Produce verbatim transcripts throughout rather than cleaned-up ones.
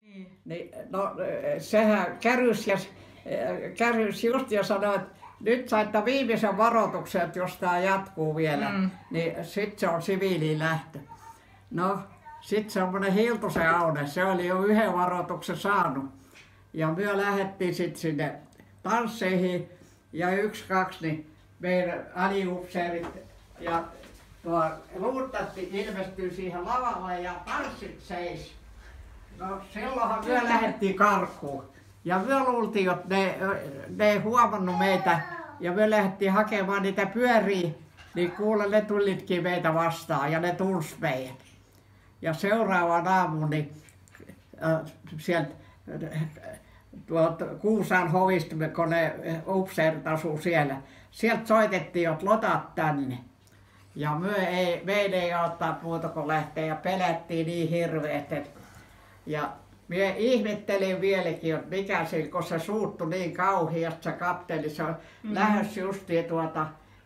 Niin, no sehän kärys, ja, kärys just ja sanoi, että nyt saitte viimeisen varoituksen, että jos tämä jatkuu vielä, mm. niin sitten se on siviiliin lähtö. No, sitten semmoinen Hiltusen Aune, se oli jo yhden varoituksen saanut. Ja me lähdettiin sitten sinne tansseihin ja yksi, kaksi, niin meidän aliupseerit ja tuo luutnantti ilmestyi siihen lavalle ja tanssit seis. No silloinhan me lähdettiin karkuun. Ja me luultiin, että ne, ne ei huomannut meitä ja me lähdettiin hakemaan niitä pyöriä, niin kuule ne tulitkin meitä vastaan ja ne tunsi meidät. Ja seuraavan aamun niin äh, sieltä tuolta Kuusan hovista, kun ne upseerit asuu siellä, sieltä soitettiin, että lotat tänne. Ja me ei, meidän ei ottaa muuta kuin lähteä ja pelättiin niin hirveästi. Ja minä ihmettelin vieläkin, että mikä se, kun se suuttui niin kauheasti se kapteeni, se on mm-hmm. lähes justiin tuota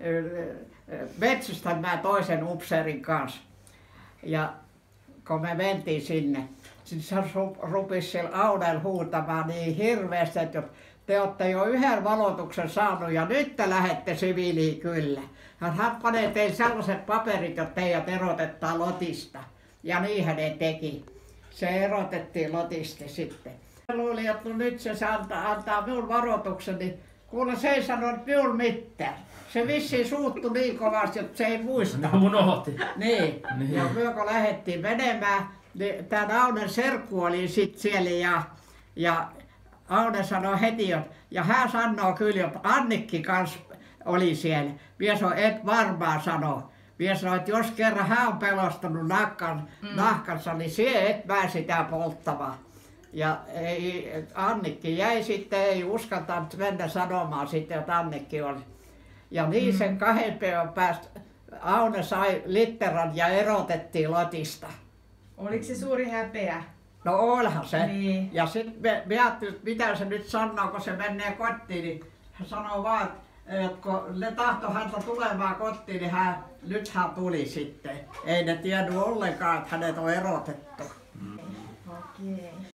metsästämään toisen upseerin kanssa. Ja kun me mentiin sinne, niin se rupesi siellä Aunella huutamaan niin hirveästi, että te olette jo yhden valotuksen saanut ja nyt te lähdette siviiliin kyllä. Hän panee teille sellaiset paperit, että teidät erotetaan lotista. Ja niinhän ne teki. Se erotettiin lotista sitten. Mä luulin, että no nyt se antaa, antaa minun varoituksen, niin kuule se ei sanonut minulle mitään. Se vissiin suuttui niin kovasti, että se ei muista. No mun otti. Niin. niin. Ja me kun lähdettiin menemään, niin tämän Aunen serkku oli sitten siellä ja, ja Aune sanoi heti, että, ja hän sanoo kyllä, että Annikki kanssa oli siellä. Mies sanoi, et varmaan sano. Mies sanoi, että jos kerran hän on pelostanut nahkan, mm. nahkansa, niin sie et mä sitä polttamaan. Ja ei, Annikki jäi sitten, ei uskaltanut mennä sanomaan sitten, että Annikki oli. Ja niin mm. sen kahden päivän päästä Aune sai litteran ja erotettiin lotista. Oliko se suuri häpeä? No olihan se. Niin. Ja sitten me, me ajattelin, että mitä se nyt sanoo, kun se menee kotiin, niin hän sanoo vaan, että kun ne tahtoi häntä tulemaan kotiin, niin hän, nyt hän tuli sitten. Ei ne tiennyt ollenkaan, että hänet on erotettu. Okei.